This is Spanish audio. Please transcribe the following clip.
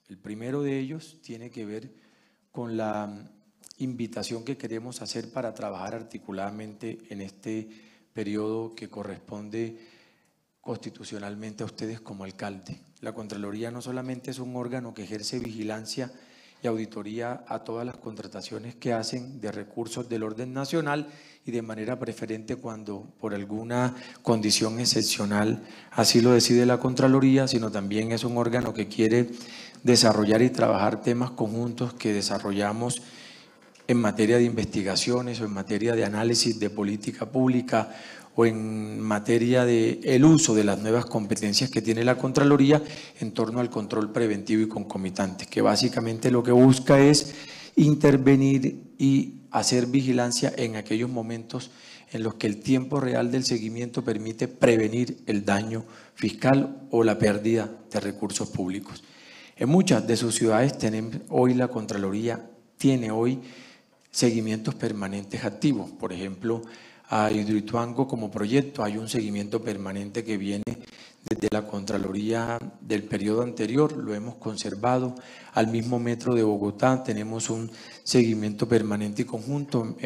El primero de ellos tiene que ver con la invitación que queremos hacer para trabajar articuladamente en este periodo que corresponde constitucionalmente a ustedes como alcalde. La Contraloría no solamente es un órgano que ejerce vigilancia y auditoría a todas las contrataciones que hacen de recursos del orden nacional y de manera preferente cuando por alguna condición excepcional así lo decide la Contraloría, sino también es un órgano que quiere desarrollar y trabajar temas conjuntos que desarrollamos en materia de investigaciones o en materia de análisis de política pública o en materia de el uso de las nuevas competencias que tiene la Contraloría en torno al control preventivo y concomitante, que básicamente lo que busca es intervenir y hacer vigilancia en aquellos momentos en los que el tiempo real del seguimiento permite prevenir el daño fiscal o la pérdida de recursos públicos. En muchas de sus ciudades la Contraloría tiene hoy seguimientos permanentes activos. Por ejemplo, a Hidroituango como proyecto hay un seguimiento permanente que viene desde la Contraloría del periodo anterior, lo hemos conservado. Al mismo Metro de Bogotá tenemos un seguimiento permanente y conjunto.